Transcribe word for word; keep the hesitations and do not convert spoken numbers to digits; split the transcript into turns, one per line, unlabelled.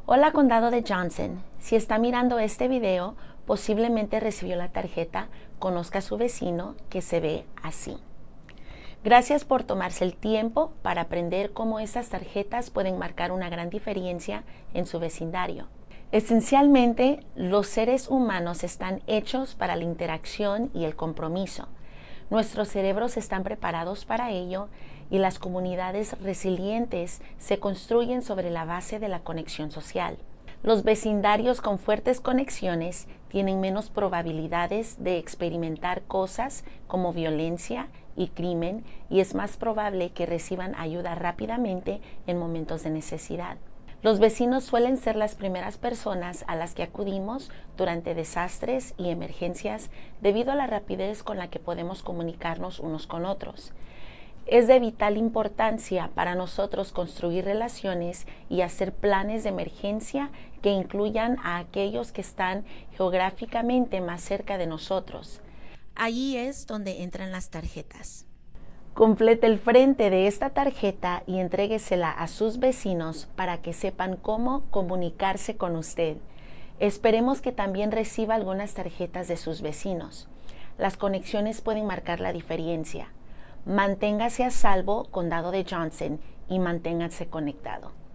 Hola, Condado de Johnson. Si está mirando este video, posiblemente recibió la tarjeta Conozca a su vecino, que se ve así. Gracias por tomarse el tiempo para aprender cómo estas tarjetas pueden marcar una gran diferencia en su vecindario. Esencialmente, los seres humanos están hechos para la interacción y el compromiso. Nuestros cerebros están preparados para ello y las comunidades resilientes se construyen sobre la base de la conexión social. Los vecindarios con fuertes conexiones tienen menos probabilidades de experimentar cosas como violencia y crimen, y es más probable que reciban ayuda rápidamente en momentos de necesidad. Los vecinos suelen ser las primeras personas a las que acudimos durante desastres y emergencias debido a la rapidez con la que podemos comunicarnos unos con otros. Es de vital importancia para nosotros construir relaciones y hacer planes de emergencia que incluyan a aquellos que están geográficamente más cerca de nosotros. Allí es donde entran las tarjetas. Complete el frente de esta tarjeta y entréguesela a sus vecinos para que sepan cómo comunicarse con usted. Esperemos que también reciba algunas tarjetas de sus vecinos. Las conexiones pueden marcar la diferencia. Manténgase a salvo, Condado de Johnson, y manténganse conectado.